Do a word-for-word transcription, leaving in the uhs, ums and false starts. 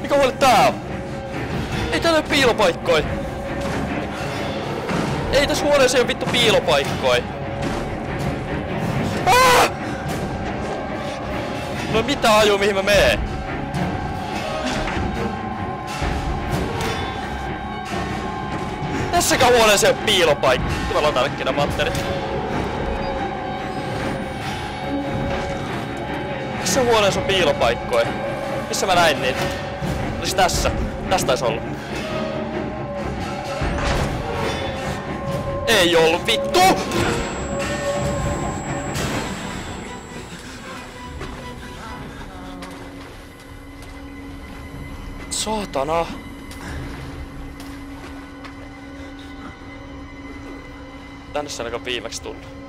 Mikä huone tää on? Ei täällä ole piilopaikkoja. Ei tässä huoneessa ei ole vittu piilopaikkoja. Ah! No mitä aju mihin mä meen? Tässäkään huoneessa ei oo piilopaikka. Mä laitan äkkiä nää matterit. Missä huoneessa on piilopaikkoja? Missä mä näin niitä? Olis tässä. Tästä taisi olla. Ei ollut vittu! Saatana! Tänne se ainakaan viimeksi tullut.